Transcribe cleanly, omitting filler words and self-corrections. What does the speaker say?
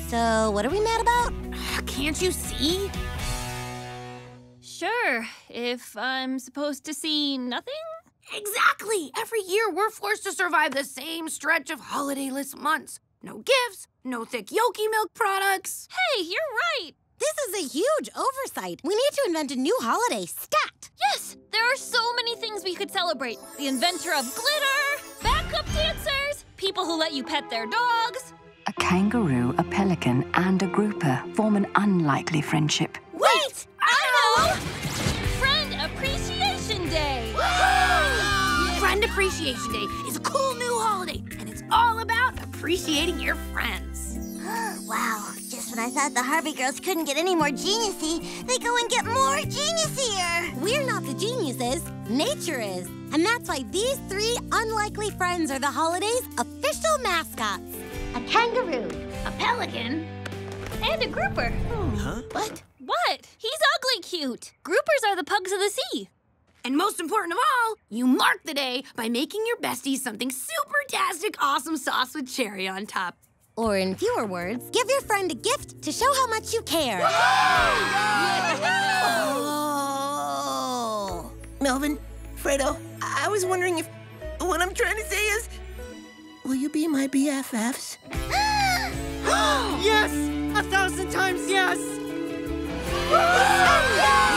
So, what are we mad about? Can't you see? Sure, if I'm supposed to see nothing? Exactly! Every year we're forced to survive the same stretch of holidayless months. No gifts, no thick yolky milk products. Hey, you're right! This is a huge oversight. We need to invent a new holiday, stat! Yes! There are so many things we could celebrate. The inventor of glitter, backup dancers, people who let you pet their dogs. A kangaroo, a pelican, and a grouper form an unlikely friendship. Wait! I know! Friend Appreciation Day! Friend Appreciation Day is a cool new holiday, and it's all about appreciating your friends. Wow, just when I thought the Harvey girls couldn't get any more geniusy, they go and get more geniusier. We're not the geniuses, nature is. And that's why these 3 unlikely friends are the holiday's official mascots. A kangaroo, A pelican? And a grouper. Huh? what? What? He's ugly cute. Groupers are the pugs of the sea. And most important of all, you mark the day by making your besties something super-tastic awesome sauce with cherry on top. Or in fewer words, give your friend a gift to show how much you care. Oh. Melvin, Fredo, I was wondering if... What I'm trying to say is... Will you be my BFFs? Yes! 1,000 times yes!